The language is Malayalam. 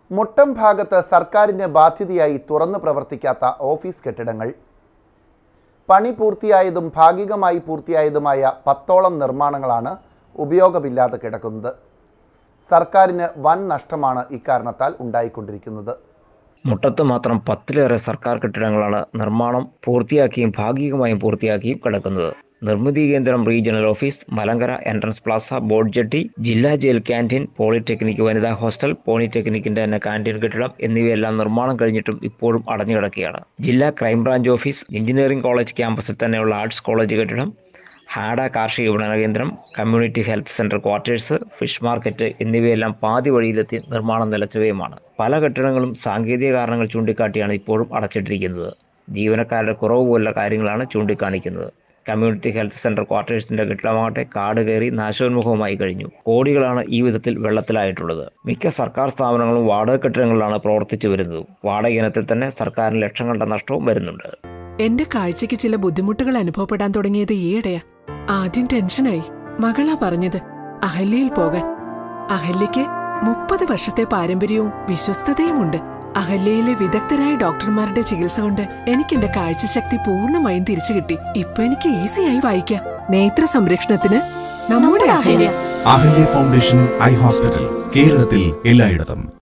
മുട്ടം ഭാഗത്ത് സർക്കാരിന് ബാധ്യതയായി തുറന്നു പ്രവർത്തിക്കാത്ത ഓഫീസ് കെട്ടിടങ്ങൾ. പണി പൂർത്തിയായതും ഭാഗികമായി പൂർത്തിയായതുമായ 10ഓളം നിർമ്മാണങ്ങളാണ് ഉപയോഗമില്ലാതെ കിടക്കുന്നത്. സർക്കാരിന് വൻ നഷ്ടമാണ് ഇക്കാരണത്താൽ ഉണ്ടായിക്കൊണ്ടിരിക്കുന്നത്. മുട്ടത്ത് മാത്രം 10ലേറെ സർക്കാർ കെട്ടിടങ്ങളാണ് നിർമ്മാണം പൂർത്തിയാക്കിയും ഭാഗികമായും പൂർത്തിയാക്കിയും കിടക്കുന്നത്. നിർമ്മിതി കേന്ദ്രം regional office, Malankara entrance plaza, board jetty, ജില്ലാ ജയിൽ ക്യാൻറ്റീൻ, പോളിടെക്നിക് വനിതാ ഹോസ്റ്റൽ, പോളിടെക്നിക്കിന്റെ തന്നെ ക്യാൻറ്റീൻ കെട്ടിടം എന്നിവയെല്ലാം നിർമ്മാണം കഴിഞ്ഞിട്ടും ഇപ്പോഴും അടഞ്ഞുകിടക്കുകയാണ്. ജില്ലാ ക്രൈംബ്രാഞ്ച് ഓഫീസ്, എഞ്ചിനീയറിംഗ് കോളേജ് ക്യാമ്പസിൽ തന്നെയുള്ള ആർട്സ് കോളേജ് കെട്ടിടം, ഹാഡ കാർഷിക വിപണന കേന്ദ്രം, community health centre quarters, fish market എന്നിവയെല്ലാം പാതി വഴിയിലെത്തി നിർമ്മാണം നിലച്ചവയുമാണ്. പല കെട്ടിടങ്ങളും സാങ്കേതിക കാരണങ്ങൾ ചൂണ്ടിക്കാട്ടിയാണ് ഇപ്പോഴും അടച്ചിട്ടിരിക്കുന്നത്. ജീവനക്കാരുടെ കുറവ് പോലുള്ള കാര്യങ്ങളാണ് ചൂണ്ടിക്കാണിക്കുന്നത്. കമ്മ്യൂണിറ്റി ഹെൽത്ത് സെന്റർ ക്വാർട്ടേഴ്സിന്റെ കെട്ടിടമാകട്ടെ കാട് കയറി നാശോന്മുഖമായി കഴിഞ്ഞു. കോടികളാണ് ഈ വിധത്തിൽ വെള്ളത്തിലായിട്ടുള്ളത്. മിക്ക സർക്കാർ സ്ഥാപനങ്ങളും വാടക കെട്ടിടങ്ങളിലാണ് പ്രവർത്തിച്ചു വരുന്നത്. വാടക ഇനത്തിൽ തന്നെ സർക്കാരിന് ലക്ഷങ്ങളുടെ നഷ്ടവും വരുന്നുണ്ട്. എന്റെ കാഴ്ചയ്ക്ക് ചില ബുദ്ധിമുട്ടുകൾ അനുഭവപ്പെടാൻ തുടങ്ങിയത് ഈയിടെയാ. ആദ്യം ടെൻഷനായി. മകളാ പറഞ്ഞത് അഹല്യയിൽ പോകാൻ. അഹല്യയ്ക്ക് 30 വർഷത്തെ പാരമ്പര്യവും വിശ്വസ്തതയുമുണ്ട്. അഹല്യയിലെ വിദഗ്ധരായ ഡോക്ടർമാരുടെ ചികിത്സ കൊണ്ട് എനിക്ക് എന്റെ കാഴ്ചശക്തി പൂർണ്ണമായും തിരിച്ചു കിട്ടി. ഇപ്പൊ എനിക്ക് ഈസിയായി വായിക്കാം. നേത്ര സംരക്ഷണത്തിന് നമ്മുടെ Ahalya. Ahalya foundation eye hospital, കേരളത്തിൽ എല്ലായിടത്തും.